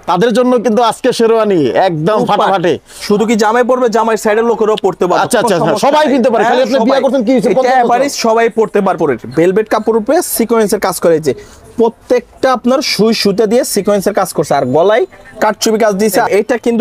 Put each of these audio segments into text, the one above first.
তাদের জন্য কিন্তু আজকে শেরওয়ানি একদম ফাটাফাটি। শুধু কি জামাই পড়বে, জামাই সাইডের লোকেরাও পড়তে পারবে। আচ্ছা আচ্ছা, সবাই কিনতে পারে। খালি আপনি বিয়ে করছেন কি হইছে, এটা এবারে সবাই পড়তে পারবে। ভেলভেট কাপড়ের উপরে সিকোয়েন্সের কাজ করেছে, প্রত্যেকটা আপনার সুই সুতা দিয়ে সিকোয়েন্সের কাজ করছে, আর গলায় কাটচুপি কাজ দিয়েছে। এটা কিন্তু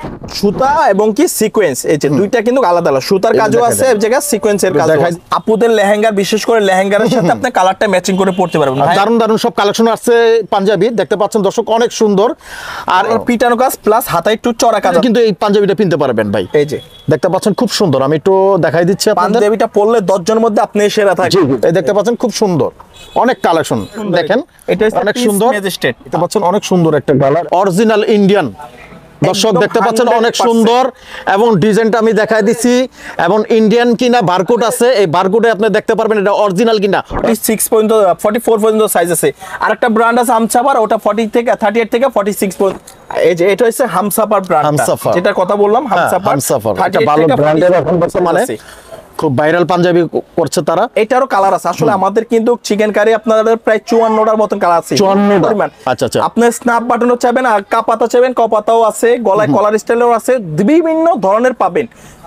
সুতা এবং কি সিকোয়েন্স, এই যে দুইটা কিন্তু আলাদা আলাদা, সুতার কাজও আছে এক জায়গায়, সিকোয়েন্সের কাজ আছে। আপুদের লেহেঙ্গা, বিশেষ করে লেহেঙ্গার সাথে আপনি কালারটা ম্যাচিং করে পড়তে পারবেন। দারুণ দারুণ সব কালেকশন আছে পাঞ্জাবি, দেখতে পাচ্ছেন দর্শক, অনেক সুন্দর। আর পিটানো কাজ প্লাস হাতায় একটু চড়া কাজ, কিন্তু এই পাঞ্জাবিটা কিনতে পারবেন ভাই। এই যে দেখতে পাচ্ছেন খুব সুন্দর, আমি একটু দেখাই দিচ্ছি। পাঞ্জাবিটা পরলে 10 জনের মধ্যে আপনি সেরা থাকবেন। এই দেখতে পাচ্ছেন খুব সুন্দর, অনেক কালেকশন দেখেন, এটা অনেক সুন্দর। দেখতে পাচ্ছেন অনেক সুন্দর একটা কালার, অরিজিনাল ইন্ডিয়ান। দর্শক দেখতে পাচ্ছেন অনেক সুন্দর, এবং ডিজাইনটা আমি দেখাই দিচ্ছি, এবং ইন্ডিয়ান কিনা বারকোড আছে, এই বারকোডে আপনি দেখতে পারবেন এটা অরিজিনাল কিনা। 46 পর্যন্ত 44 পর্যন্ত সাইজ আছে। আরেকটা ব্র্যান্ড আছে হামসাফার, ওটা 40 থেকে 38 থেকে 46 পর্যন্ত। এই যে এটা হচ্ছে হামসাফার ব্র্যান্ড, যেটা কথা বললাম, হামসাফার এটা ভালো ব্র্যান্ডের, এখন বর্তমানে খুব ভাইরাল পাঞ্জাবি করছে তারা। এটারও কালার আছে। আসলে আমাদের কিন্তু চিকেন কারি আপনাদের প্রায় 54টার মতন কালার আছে। 54 পরিমাণ। আচ্ছা আচ্ছা, আপনি স্ন্যাপ বাটনও চাইবেন, আর কাপাতা চাইবেন, কপাতাও আছে, গলায় কলার স্টাইলও আছে, বিভিন্ন ধরনের পাবেন।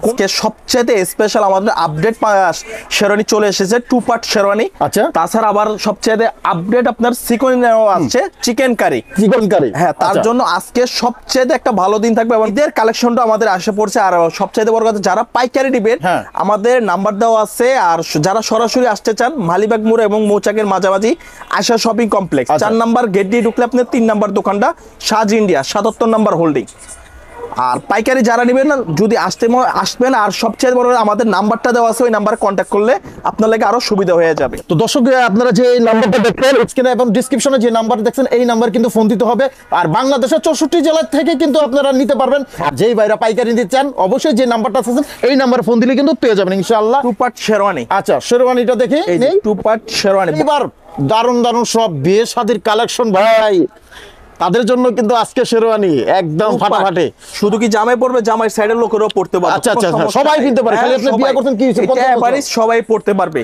সবচেয়ে স্পেশাল আমাদের আপডেট শেরওয়ানি চলে এসেছে, 2 পার্ট শেরওয়ানি। আচ্ছা, তাছাড়া আবার সবচেয়ে আপডেট আপনার সিকোয়েন্স আছে, চিকেন কারি। হ্যাঁ, তার জন্য আজকে সবচেয়ে একটা ভালো দিন থাকবে, এবং ঈদের কালেকশনটা আমাদের আসে পড়ছে। আর সবচেয়ে বড় কথা, যারা পাইকারি দিবেন আমাদের নাম্বার দেওয়া আছে, আর যারা সরাসরি আসতে চান মালিবাগ মোড় এবং মৌচাকের মাঝামাঝি Asha shopping complex 4 number gate দিয়ে ঢুকলে আপনি 3 নাম্বার দোকানটা সাজ ইন্ডিয়া 77 নাম্বার হোল্ডিং। আর পাইকারি যারা নেবেন যদি আসবেন, আর সবচেয়ে বড় আমাদের নাম্বারটা দেওয়া আছে, ওই নাম্বারে কন্ট্যাক্ট করলে আপনার লাগে আরো সুবিধা হয়ে যাবে। তো দর্শক আপনারা যে নাম্বারটা দেখছেন স্ক্রিনে এবং ডেসক্রিপশনে যে নাম্বার দেখছেন, এই নাম্বার কিন্তু ফোন দিতে হবে। আর বাংলাদেশের 64 জেলা থেকে কিন্তু আপনারা নিতে পারবেন। আর যেই ভাইরা পাইকারি নিতে চান অবশ্যই যে নাম্বারটা আছে এই নাম্বারে ফোন দিলে কিন্তু পেয়ে যাবেন ইনশাআল্লাহ। 2 পার্ট শেরওয়ানি। আচ্ছা, শেরওয়ানিটা দেখি, এই 2 পার্ট শেরওয়ানি। এবার দারুণ দারুণ সব বিয়ে শাদীর কালেকশন ভাই, তাদের জন্য কিন্তু আজকে শেরওয়ানি একদম ফাটাফাটি। শুধু কি জামাই পড়বে, জামাই সাইডের লোকেরাও পড়তে পারবে। আচ্ছা আচ্ছা, সবাই কিনতে পারে। খালি আপনি বিয়ে করছেন কি হইছে, এটা এবারে সবাই পড়তে পারবে।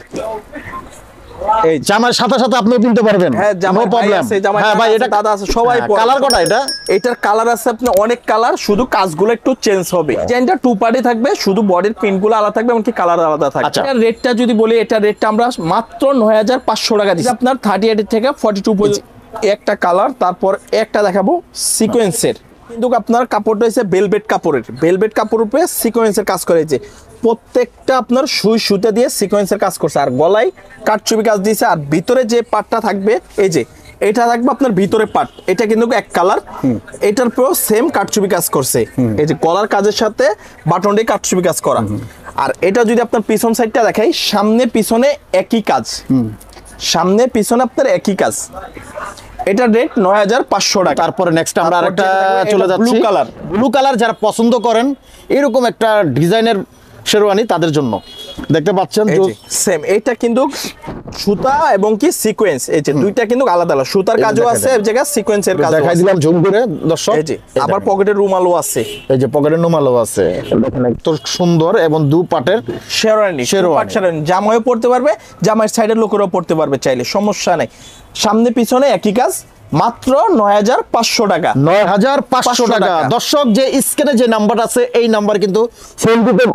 এই জামার সাথে সাথে আপনিও কিনতে পারবেন। হ্যাঁ, জামাই প্রবলেম আছে, জামাই হ্যাঁ ভাই, এটা দাদা আছে, সবাই পড়ে। কালার কটা এটা? এটার কালার আছে আপনি অনেক কালার, শুধু কাজগুলো একটু চেঞ্জ হবে। ডিজাইনটা 2 পার্টে থাকবে, শুধু বডির প্রিন্টগুলো আলাদা থাকবে, এমনকি কালার আলাদা থাকবে। এটা রেটটা যদি বলি, এটা রেটটা আমরা মাত্র 9500 টাকা দিচ্ছি। আপনার 38 থেকে 42 পর্যন্ত একটা কালার। তারপর একটা দেখাবো সিকোয়েন্সের, কিন্তু আপনার কাপড়টা হচ্ছে ভেলভেট কাপড়ের। ভেলভেট কাপড়ের উপরে সিকোয়েন্সের কাজ করেছে, প্রত্যেকটা আপনার সুই সুতা দিয়ে সিকোয়েন্সের কাজ করছে, আর গলায় কাটচুপি কাজ দিয়েছে। আর ভিতরে যে পার্টটা থাকবে, এই যে এটা থাকবে আপনার ভিতরে পার্ট, এটা কিন্তু এক কালার। এটার পরেও সেম কাটচুপি কাজ করছে, এই যে গলার কাজের সাথে বাটন দিয়ে কাটচুপি কাজ করা। আর এটা যদি আপনার পিছন সাইডটা দেখাই, সামনে পিছনে একই কাজ, সামনে পিছনে আপনার একই কাজ। এটা রেট 9500 টাকা। তারপরে নেক্সট আমরা আরেকটা চলে যাচ্ছি, ব্লু কালার যারা পছন্দ করেন এরকম একটা ডিজাইনের শেরওয়ানি, তাদের জন্য দেখতে পাচ্ছেন সেম। এটা কিন্তু সুতা এবং কি সিকোয়েন্স, এই যে দুইটা কিন্তু আলাদা আলাদা, সুতার কাজও আছে এক জায়গায়, সিকোয়েন্সের কাজও আছে। দেখাই দিলাম জুম করে দর্শক। এই যে আবার পকেটের রুমালও আছে, এই যে পকেটের রুমালও আছে, দেখেন তো সুন্দর। এবং 2 পাটের শেরওয়ানি, জামাইও পড়তে পারবে, জামাইয়ের সাইডের লোকেরাও পড়তে পারবে চাইলে, সমস্যা নাই। সামনে পিছনে একই কাজ, মাত্র 9500 টাকা। 9500 টাকা। দর্শক যে স্ক্রিনে যে নাম্বার আছে এই নাম্বার কিন্তু ফোন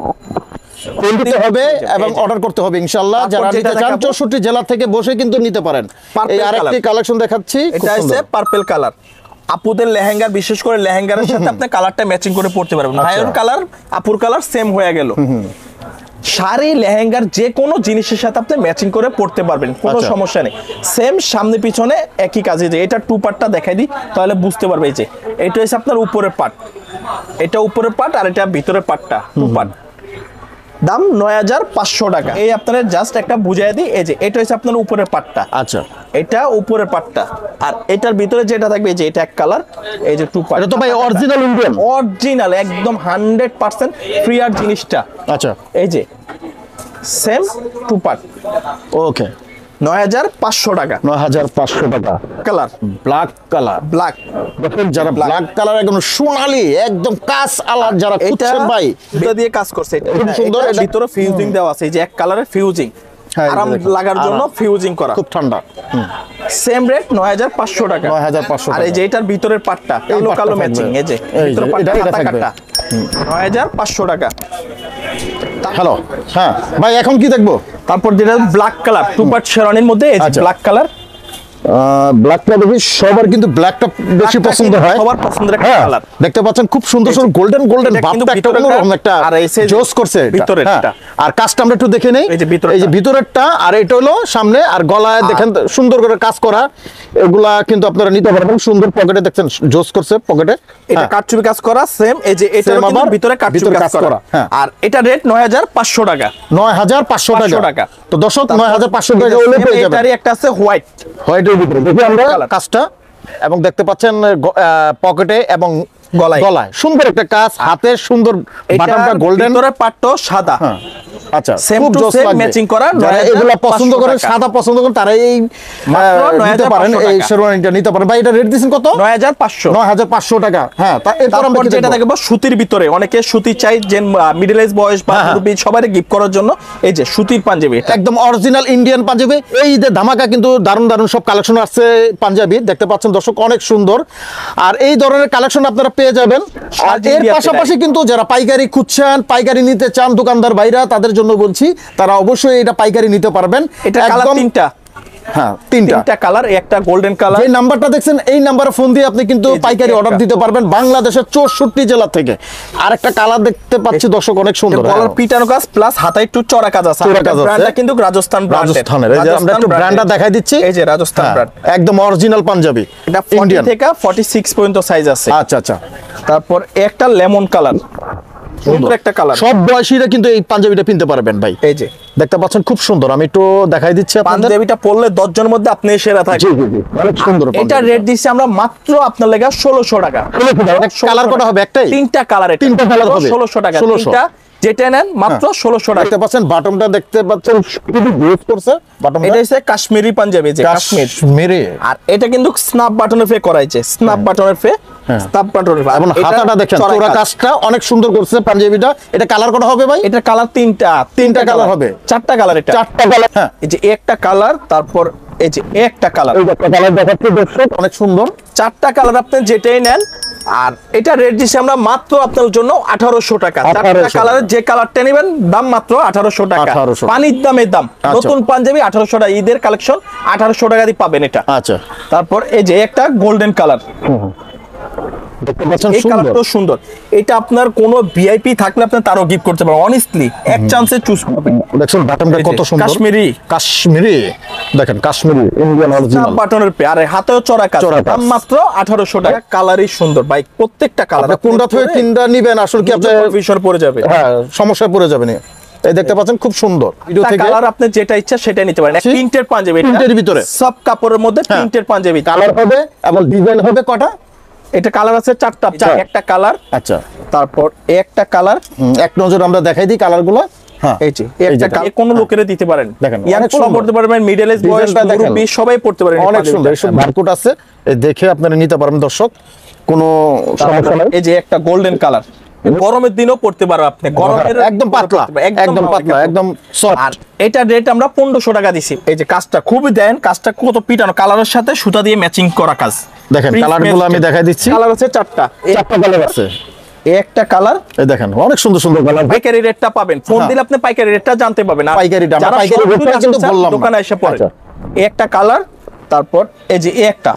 দিতে হবে এবং অর্ডার করতে হবে ইনশাআল্লাহ। যারা নিতে চান 64 জেলা থেকে বসে কিন্তু নিতে পারেন। এই আরেকটি কালেকশন দেখাচ্ছি, এটা হচ্ছে পার্পল কালার। আপুদের লেহেঙ্গা, বিশেষ করে লেহেঙ্গার সাথে আপনি কালারটা ম্যাচিং করে পড়তে পারবেন। ভাইয়ের কালার আপুর কালার সেম হয়ে গেল। শাড়ি লেহেঙ্গার যে কোনো জিনিসের সাথে আপনি ম্যাচিং করে পড়তে পারবেন, কোনো সমস্যা নেই। সেম সামনে পিছনে একই কাজে। যে এটা 2 পার্টটা দেখাই দিই তাহলে বুঝতে পারবে। এই যে এটা হচ্ছে আপনার উপরের পার্ট, এটা উপরের পার্ট, আর এটা ভিতরের পার্টটা 2 পার্ট। দাম 9500 টাকা। এই আপনারা জাস্ট একটা বুঝাই দিই, এই যে এটা হচ্ছে আপনার উপরের পাটটা। আচ্ছা, এটা উপরের পাটটা, আর এটার ভিতরে যেটা থাকবে এই যে এটা এক কালার, এই যে 2 পার্ট। এটা তো ভাই অরিজিনাল ইন্ডিয়ান, অরিজিনাল একদম 100% ফ্রি আর জিনিসটা। আচ্ছা, এই যে সেম 2 পার্ট। ওকে, 9500 টাকা। 9500 টাকা। Colour black colour, black. দেখেন যারা ব্ল্যাক কালার একদম সোনালী একদম কাজ আলাদা যারা খুঁজছেন ভাই, এটা দিয়ে কাজ করছে, এটা খুব সুন্দর। এর ভিতরে ফিউজিং দেওয়া আছে, এই যে এক কালারের ফিউজিং। হ্যাঁ, আরাম দেখুন, লাগার জন্য আরাম। ফিউজিং করা। খুব ঠান্ডা। সেম রেট 9500 টাকা। 9500 আর এই যে এটার ভিতরের পাটটা এই কালো পাটটা কালো থাকবে। ম্যাচিং, এই যে এই যে, ভিতরের পাটটা এটা হাতা থাকবে। কাটা 9500 টাকা। হ্যালো, হ্যাঁ ভাই এখন কি দেখবো? তারপর যেটা ব্ল্যাক কালার, টু পার্ট শেরওয়ানির মধ্যে এই যে আচ্ছা। Black colour. ব্ল্যাকটা দেখি সবার কিন্তু ব্ল্যাকটা বেশি পছন্দ হয়, সবার পছন্দের একটা হ্যাঁ কালার। দেখতে পাচ্ছেন খুব সুন্দর সুন্দর গোল্ডেন গোল্ডেন এটা কিন্তু ভাবটা একটা ভিতরেরটা, অন্যরকম একটা আর এই যে জোস করছে এটা, ভিতরেরটা। হ্যাঁ। আর কাজটা আমরা একটু দেখে নেই, এই যে ভিতরেরটা। এই যে ভিতরেরটা, আর এটা হলো সামনে, আর গলায় দেখেন সুন্দর করে কাজ করা, এগুলা কিন্তু আপনারা নিতে পারবেন। সুন্দর পকেটে দেখছেন জোস করছে পকেটে, এটা কাটচুপি কাজ করা সেম, এই যে এটার Same কিন্তু আবার ভিতরে কাটচুপি ভিতরে কাজ করা। হ্যাঁ। আর এটা রেট 9500 টাকা। 9500 500 টাকা। টাকা। তো দর্শক 9500 টাকা হলে পেয়ে যাবেন। এটারই একটা আছে হোয়াইট। হোয়াইটের ভিতরে দেখি আমরা কালার। কাজটা, এবং দেখতে পাচ্ছেন পকেটে এবং গলায়। গলায় সুন্দর একটা কাজ, হাতে সুন্দর বাটনটা গোল্ডেন। ভিতরের পাটটা সাদা। হ্যাঁ, আচ্ছা, Same খুব to জোস same লাগবে। matching করা, যারা 9500 এগুলা পছন্দ করেন, টাকা। সাদা পছন্দ করেন, তারা এই মাত্র নিতে পারেন, 9500 এই টাকা। শেরওয়ানিটা নিতে পারেন। ভাই এটা রেট দিয়েছেন কত? 9500। 9500 টাকা। হ্যাঁ, এরপর আমরা তারপর কি যেটা দেখবো? দেখবো সুতির ভিতরে, অনেকে সুতি চাই, যে মিডল এজ বয়স বা হ্যাঁ, হ্যাঁ। মুরব্বি সবাই গিফট করার জন্য, এই যে সুতির পাঞ্জাবি এটা। একদম অরিজিনাল ইন্ডিয়ান পাঞ্জাবি। এই যে ধামাকা কিন্তু দারুণ দারুণ সব কালেকশন আসছে পাঞ্জাবি, দেখতে পাচ্ছেন দর্শক, অনেক সুন্দর। আর এই ধরনের কালেকশন আপনারা পেয়ে যাবেন। আর এর ইন্ডিয়াতে পাশাপাশি কিন্তু যারা পাইকারি খুঁজছেন, পাইকারি নিতে চান দোকানদার ভাইরা, তাদের জন্য বলছি তারা অবশ্যই এটা পাইকারি নিতে পারবেন। এটা কালার তিনটা। হ্যাঁ, তিনটা কালার, একটা গোল্ডেন কালার। যে নাম্বারটা দেখছেন এই নাম্বারে ফোন দিয়ে আপনি কিন্তু এই যে পাইকারি একটা। অর্ডার দিতে পারবেন বাংলাদেশের 64 জেলা থেকে। আরেকটা কালার দেখতে পাচ্ছি দর্শক, অনেক সুন্দর। গলার পিটানো কাজ প্লাস হাতায় একটু চড়া কাজ আছে। চড়া কাজ আছে। ব্র্যান্ডটা কিন্তু রাজস্থান ব্র্যান্ডের। রাজস্থানের, এই যে আমরা একটু ব্র্যান্ডটা দেখাই দিচ্ছি, এই যে রাজস্থান হ্যাঁ, ব্র্যান্ড। একদম অরিজিনাল পাঞ্জাবি, এটা 40 ইন্ডিয়ান। থেকে 46 পর্যন্ত সাইজ আছে। আচ্ছা আচ্ছা, তারপর একটা লেমন কালার, সুন্দর একটা কালার। সব বয়সীরা কিন্তু এই পাঞ্জাবিটা কিনতে পারবেন ভাই। এই যে দেখতে পাচ্ছেন খুব সুন্দর, আমি একটু দেখাই দিচ্ছি আপনাদের। পাঞ্জাবিটা পরলে 10 জনের মধ্যে আপনি সেরা জি থাকবেন। জি জি, অনেক সুন্দর। এটা রেট দিচ্ছি আমরা মাত্র আপনার লেগে 1600 টাকা। কালার কটা হবে? একটাই, তিনটা কালার, তিনটা কালার হবে 1600 টাকা। 1600 তিনটা যেটা নেন মাত্র 1600 টাকা। দেখতে পাচ্ছেন বাটনটা, দেখতে পাচ্ছেন খুবই গ্রেস করছে বাটনটা, এটা হচ্ছে কাশ্মীরি পাঞ্জাবি, যে কাশ্মীর। কাশ্মীরি। আর এটা কিন্তু স্ন্যাপ বাটনের ফে করাইছে, স্ন্যাপ বাটনের ফে, স্ন্যাপ বাটনের ফে। এবং হাতাটা দেখেন, চোরা কাজটা অনেক সুন্দর করছে পাঞ্জাবিটা। এটা কালার কটা হবে ভাই? এটা কালার তিনটা কালার হবে, চারটা কালার। এটা চারটা কালার। হ্যাঁ, এই যে একটা কালার, তারপর এই যে একটা কালার, এই একটা কালার দেখাচ্ছি দর্শক, অনেক সুন্দর। চারটা কালার আপনি যেটাই নেন। আর এটা রেট দিচ্ছি আমরা মাত্র আপনার জন্য 1800 টাকা। চারটা 1800 কালারের যে কালারটা নেবেন দাম মাত্র 1800 টাকা। 1800 পানির দামের দাম। আচ্ছা। নতুন পাঞ্জাবি 1800 টাকা, ঈদের কালেকশন 1800 টাকা দিয়ে পাবেন এটা। আচ্ছা, তারপর এই যে একটা গোল্ডেন কালার, দেখতে পাচ্ছেন এই সুন্দর। কালারটাও সুন্দর। এটা আপনার কোনো ভিআইপি থাকলে আপনি তারও গিফট করতে পারেন। অনেস্টলি এক চান্সে চুজ করবেন। দেখছেন বাটনটা এই যে কত সুন্দর, কাশ্মীরি। কাশ্মীরি দেখেন, কাশ্মীরি ইন্ডিয়ান অরিজিনাল বাটনের পে, আর হাতেও চড়া কাজ। চড়া কাজ। দাম মাত্র 1800 টাকা। কালারই সুন্দর ভাই, প্রত্যেকটা কালার। আপনি কোনটা থেকে তিনটা নিবেন আসলে কি আপনি কনফিউশন পড়ে যাবে। হ্যাঁ, সমস্যায় পড়ে যাবেন। এই দেখতে পাচ্ছেন খুব সুন্দর ভিডিও থেকে, কালার আপনি যেটা ইচ্ছা সেটা নিতে পারেন। প্রিন্টের পাঞ্জাবি, প্রিন্টের ভিতরে সব কাপড়ের মধ্যে প্রিন্টের পাঞ্জাবি। কালার হবে এবং ডিজাইন হবে কটা? এটা কালার আছে চারটা। একটা কালার, আচ্ছা, তারপর একটা কালার। এক নজর আমরা দেখাই দিই কালারগুলো। হ্যাঁ, এই যে একটা কালার কোন লোকের দিতে পারেন, দেখেন, ইয়াং অনেক পোলা সুন্দর। পড়তে পারবেন, মিডল এজ বয়স, ডিজাইনটা দেখেন। মুরব্বি সবাই পড়তে পারেন। অনেক সুন্দর। এসব বারকোড আছে, এই দেখে আপনারা নিতে পারবেন দর্শক, কোনো সমস্যা নাই। এই যে একটা গোল্ডেন কালার, গরমের দিনও পড়তে পারো আপনি। গরমের একদম পাতলা, একদম পাতলা, একদম সফট। আর এটা রেট আমরা 1500 টাকা দিছি। এই যে কাজটা খুবই দেন, কাজটা কত পিটানো, কালারের সাথে সুতা দিয়ে ম্যাচিং করা কাজ। দেখেন কালারগুলো আমি দেখাই দিচ্ছি। কালার আছে চারটা কালার আছে। এই একটা কালার, এই দেখেন অনেক সুন্দর সুন্দর কালার। পাইকারি রেটটা পাবেন, ফোন দিলে আপনি পাইকারি রেটটা জানতে পাবেন। আর পাইকারিটা আমরা যারা পাইকারি সরাসরি রেটটা কিন্তু আসতে চান, বললাম না। দোকানে এসে পড়ে। আচ্ছা। এই একটা কালার, তারপর এই যে এই একটা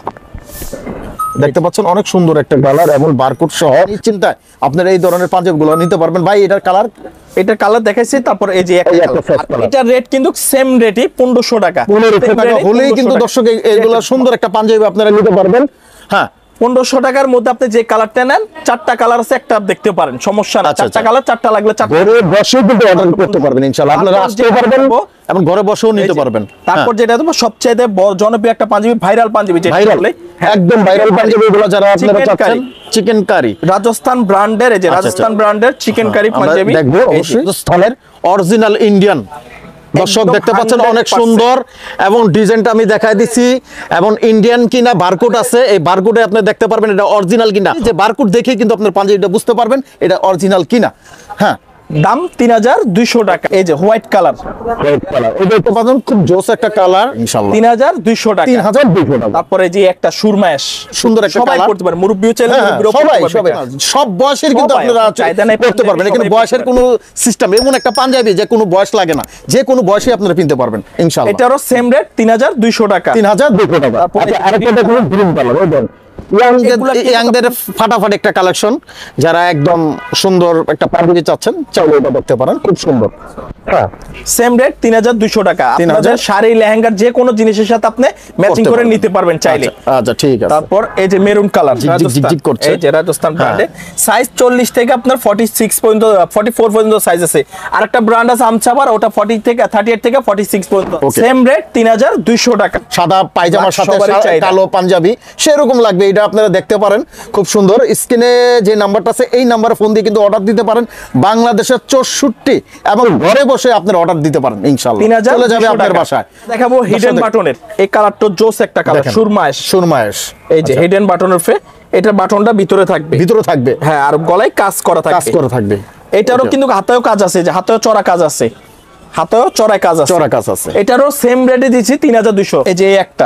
দেখতে পাচ্ছেন অনেক সুন্দর একটা কালার এবং বারকোড সহ। চিন্তায় আপনারা এই ধরনের পাঞ্জাবিগুলো নিতে পারবেন। ভাই এটার কালার, এটার কালার দেখাইছি। তারপর এই যে একটা কালার, এটার রেট কিন্তু সেম রেটই 1500 টাকা। 1500 টাকা হলেই কিন্তু দর্শক এইগুলো সুন্দর একটা পাঞ্জাবি আপনারা নিতে পারবেন। হ্যাঁ, 1500 টাকার মধ্যে আপনি যে কালারটা নেন, চারটা কালার আছে, একটা দেখতে পারেন, সমস্যা না। চারটা কালার, চারটা লাগলে চারটা। ঘরে বসেও কিন্তু অর্ডার করতে পারবেন ইনশাআল্লাহ। আপনারা আসতে পারবেন এবং ঘরে বসেও নিতে পারবেন। তারপর যেটা দেবো সবচেয়ে জনপ্রিয় একটা পাঞ্জাবি, ভাইরাল পাঞ্জাবি, যেটা ভাইরাল, বলে একদম ভাইরাল পাঞ্জাবিগুলো যারা আপনারা চাচ্ছেন, চিকেন কারি, রাজস্থান ব্র্যান্ডের, এই যে রাজস্থান ব্র্যান্ডের চিকেন কারি পাঞ্জাবি দেখবো অবশ্যই। রাজস্থানের অরিজিনাল ইন্ডিয়ান দর্শক দেখতে পাচ্ছেন, অনেক সুন্দর এবং ডিজাইনটা আমি দেখাই দিচ্ছি। এবং ইন্ডিয়ান কিনা বারকোড আছে, এই বারকোডে আপনি দেখতে পারবেন এটা অরিজিনাল কিনা। যে বারকোড দেখে কিন্তু আপনার পাঞ্জাবিটা বুঝতে পারবেন এটা অরিজিনাল কিনা। হ্যাঁ, দাম 3200 টাকা। এই যে হোয়াইট কালার, এটা তো পাবেন খুব জোস একটা কালার ইনশাআল্লাহ 3200 টাকা। 3200 টাকা। তারপরে যে একটা সুরমাশ, সুন্দর একটা সবাই কালার পড়তে পারে, মুরব্বিও চাইলে মুরব্বিও সবাই পড়তে সবাই পারবে। সব বয়সের কিন্তু সবাই, আপনারা চাহিদা নাই, পড়তে পারবেন, এখানে সবাই বয়সের পড়তে কোনো সিস্টেম, এমন একটা পাঞ্জাবি যে কোনো বয়স লাগে না, যে কোনো বয়সে আপনারা কিনতে পারবেন ইনশাআল্লাহ। এটারও সেম রেট 3200 টাকা। 3200 টাকা। তারপরে আচ্ছা, আরেকটা দেখুন গ্রিন কালার, ওই দেন ইয়াংদের ফাটাফাটি একটা কালেকশন, যারা একদম সুন্দর একটা পাঞ্জাবি চাচ্ছেন চাইলে এটা দেখতে পারেন, খুব সুন্দর। হ্যাঁ, সেম রেট 3200 টাকা। আপনাদের শাড়ি লেহেঙ্গার যে কোনো জিনিসের সাথে আপনি ম্যাচিং করে নিতে পারবেন চাইলে। আচ্ছা ঠিক আছে। তারপর এই যে মেরুন কালার, ঝিকঝিক করছে, এই যে রাজস্থান ব্র্যান্ডে, সাইজ 40 থেকে আপনার 46 পর্যন্ত 44 পর্যন্ত সাইজ আছে। আরেকটা ব্র্যান্ড আছে আমছাবার, ওটা 40 থেকে 38 থেকে 46 পর্যন্ত। সেম রেট 3200 টাকা। সাদা পায়জামার সাথে সবারই চাহিদা। কালো পাঞ্জাবি সেরকম লাগবে, এটা আপনারা দেখতে পারেন, খুব সুন্দর। স্ক্রিনে যে নাম্বারটা আছে এই নাম্বারে ফোন দিয়ে কিন্তু অর্ডার দিতে পারেন, বাংলাদেশের 64 এবং ঘরে বসে আপনারা অর্ডার দিতে পারেন ইনশাআল্লাহ, চলে যাবে আপনার বাসায়। দেখাবো হিডেন বাটনের, এই কালারটা জোস একটা কালার, সুরমাশ। এই যে হিডেন বাটনের ফে, এটা বাটনটা ভিতরে থাকবে, হ্যাঁ, আর গলায় কাজ করা থাকবে। এটারও কিন্তু হাতেও কাজ আছে, যে হাতেও চড়া কাজ আছে, হাতেও চড়ায় কাজ আছে। এটারও সেম রেটে দিচ্ছি 3200। এই যে একটা,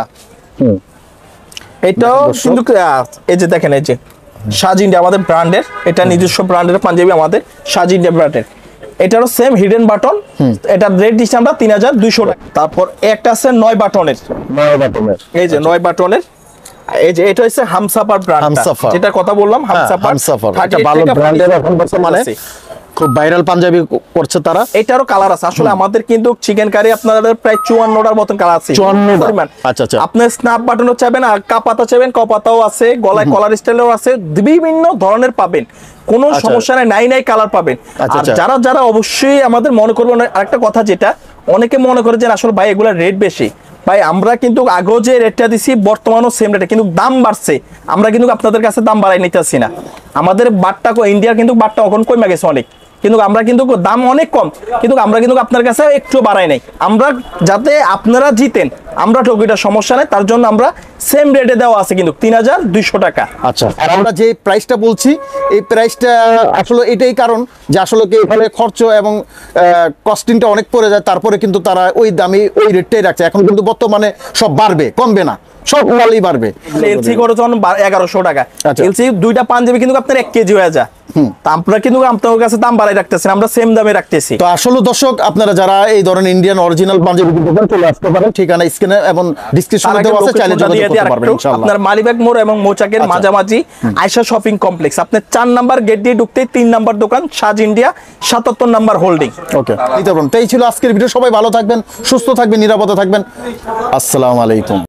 এটাও কিন্তু এই যে দেখেন, এই যে সাজ ইন্ডিয়া আমাদের ব্র্যান্ডের, এটা নিজস্ব ব্র্যান্ডের পাঞ্জাবি, আমাদের সাজ ইন্ডিয়া ব্র্যান্ডের। এটারও সেম হিডেন বাটন, এটা রেট দিচ্ছি আমরা 3200 টাকা। তারপর একটা আছে 9 বাটনের, এই যে 9 বাটনের, এই যে এটা হচ্ছে হামসাফার ব্র্যান্ড, যেটা কথা বললাম, হামসাফার এটা ভালো ব্র্যান্ডের, এখন বর্তমানে খুব ভাইরাল পাঞ্জাবি করছে তারা। এটারও কালার আছে, আসলে আমাদের কিন্তু চিকেন কারি আপনাদের প্রায় 54টার মতন কালার আছে। 54। আচ্ছা আচ্ছা, আপনি স্ন্যাপ বাটনও চাইবেন, আর কাপাতা চাইবেন, কপাতাও আছে, গলায় কলার স্টাইলও আছে, বিভিন্ন ধরনের পাবেন, কোনো সমস্যা নাই কালার পাবেন। আর যারা অবশ্যই আমাদের মনে করবেন, আরেকটা কথা যেটা অনেকে মনে করে যে আসলে ভাই এগুলা রেট বেশি, ভাই আমরা কিন্তু আগেও যে রেটটা দিছি বর্তমানও সেম রেটে, কিন্তু দাম বাড়ছে, আমরা কিন্তু আপনাদের কাছে দাম বাড়াই নিতেছি না। আমাদের বাটটা ইন্ডিয়ার কিন্তু বাটটা এখন কমে গেছে অনেক, কিন্তু আমরা কিন্তু দাম অনেক কম, কিন্তু আমরা কিন্তু আপনার কাছে একটু বাড়াই নাই, আমরা যাতে আপনারা জিতেন, আমরা ঠকিটা সমস্যা নেই, তার জন্য আমরা সেম রেটে দেওয়া আছে কিন্তু 3200 টাকা। আচ্ছা, আর আমরা যে প্রাইসটা বলছি এই প্রাইসটা আসলে এটাই কারণ যে আসলে কি এখানে খরচ এবং কস্টিংটা অনেক পড়ে যায়, তারপরে কিন্তু তারা ওই দামি ওই রেটটাই রাখছে। এখন কিন্তু বর্তমানে সব বাড়বে, কমবে না, সব মালই বাড়বে। এলসি করে যখন 1100 টাকা, এলসি দুইটা পাঞ্জাবি কিন্তু আপনার 1 কেজি হয়ে যায়, আমরা কিন্তু আপনাদের কাছে দাম বাড়াই রাখতেছি, আমরা সেম দামে রাখতেছি। তো আসলে দর্শক, আপনারা যারা এই ধরনের ইন্ডিয়ান অরিজিনাল পাঞ্জাবি কিনতে চান চলে আসতে পারেন, ঠিকানা স্ক্রিনে এবং ডেসক্রিপশনে দেওয়া আছে, চাইলে যোগাযোগ করতে পারবেন ইনশাআল্লাহ। আপনার মালিবাগ মোড় এবং মৌচাকের মাঝামাঝি আয়শা শপিং কমপ্লেক্স, আপনি 4 নাম্বার গেট দিয়ে ঢুকতেই 3 নাম্বার দোকান, সাজ ইন্ডিয়া 77 নাম্বার হোল্ডিং। ওকে, এই ছিল আজকের ভিডিও। সবাই ভালো থাকবেন, সুস্থ থাকবেন, নিরাপদে থাকবেন। আসসালামু আলাইকুম।